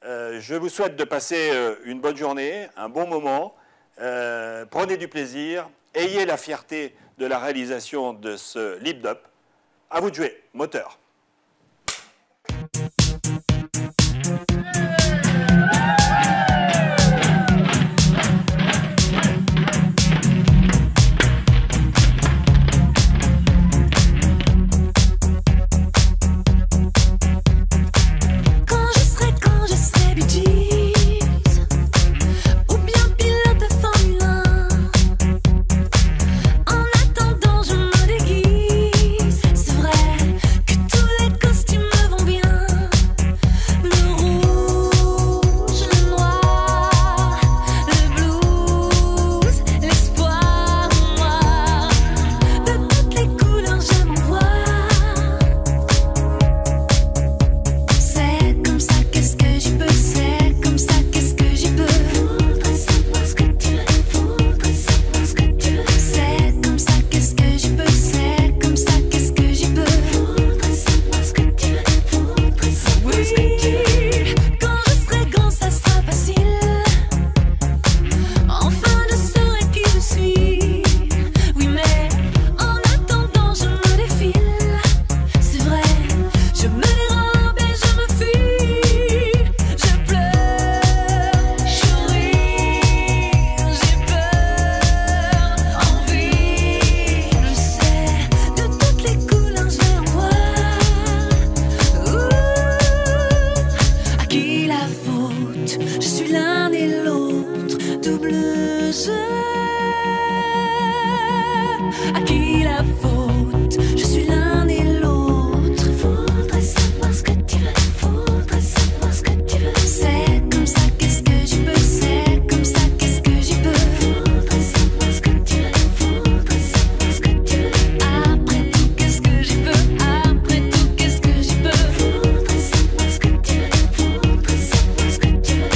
Je vous souhaite de passer une bonne journée, un bon moment. Prenez du plaisir. Ayez la fierté de la réalisation de ce Lip-Dub. À vous de jouer. Moteur. À qui la faute? Je suis l'un et l'autre. Faudrait savoir ce que tu veux. Faudrait savoir ce que tu veux. C'est comme ça, qu'est-ce que j'y peux? C'est comme ça, qu'est-ce que j'y peux? Faudrait savoir ce que tu veux. Faudrait savoir ce que tu veux. Après tout, qu'est-ce que j'y peux? Après tout, qu'est-ce que j'y peux? Faudrait savoir ce que tu veux. Faudrait savoir ce que tu veux.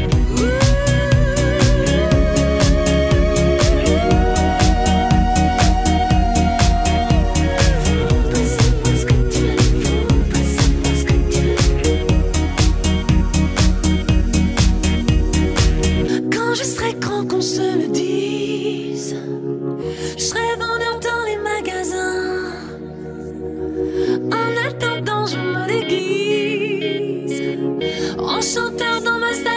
Quand je serai grand, qu'on se le dise, je serai vendeur dans les magasins. En attendant, je me déguise en chanteur dans ma salle.